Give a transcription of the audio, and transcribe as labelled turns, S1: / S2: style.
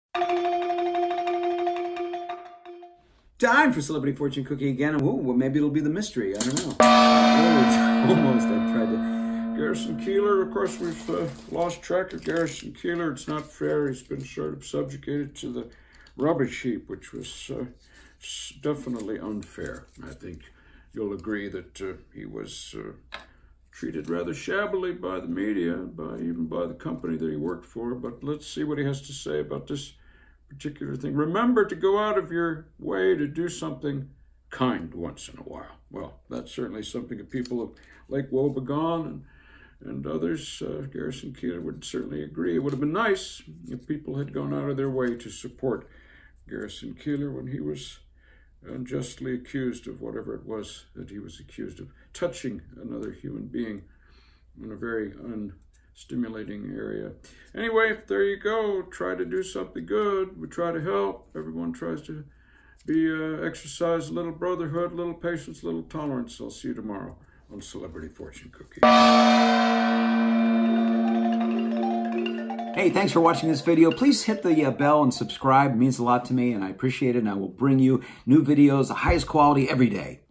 S1: Time for Celebrity Fortune Cookie again. And well, maybe it'll be the mystery. I don't know. Oh, almost. I tried to. Garrison Keillor, of course, we've lost track of Garrison Keillor. It's not fair. He's been sort of subjugated to the rubbish heap, which was definitely unfair. I think you'll agree that he was treated rather shabbily by the media, even by the company that he worked for. But let's see what he has to say about this particular thing. Remember to go out of your way to do something kind once in a while. Well, that's certainly something that people of Lake Wobegon and others, Garrison Keillor would certainly agree. It would have been nice if people had gone out of their way to support Garrison Keillor when he was unjustly accused of whatever it was that he was accused of, touching another human being in a very unstimulating area. Anyway, there you go. Try to do something good. We try to help. Everyone tries to exercise a little brotherhood, a little patience, a little tolerance. I'll see you tomorrow on Celebrity Fortune Cookie.
S2: Hey, thanks for watching this video. Please hit the bell and subscribe. It means a lot to me, and I appreciate it, and I will bring you new videos, the highest quality every day.